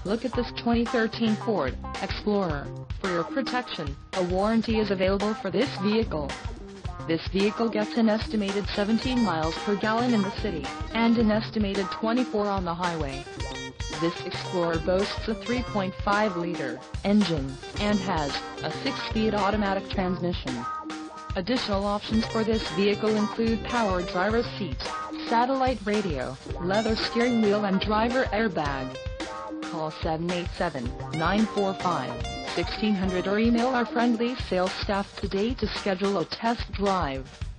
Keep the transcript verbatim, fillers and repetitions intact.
Look at this twenty thirteen Ford Explorer. For your protection, a warranty is available for this vehicle. This vehicle gets an estimated seventeen miles per gallon in the city, and an estimated twenty-four on the highway. This Explorer boasts a three point five liter engine, and has a six-speed automatic transmission. Additional options for this vehicle include power driver's seat, satellite radio, leather steering wheel and driver airbag. Call seven eight seven, nine four five, one six zero zero or email our friendly sales staff today to schedule a test drive.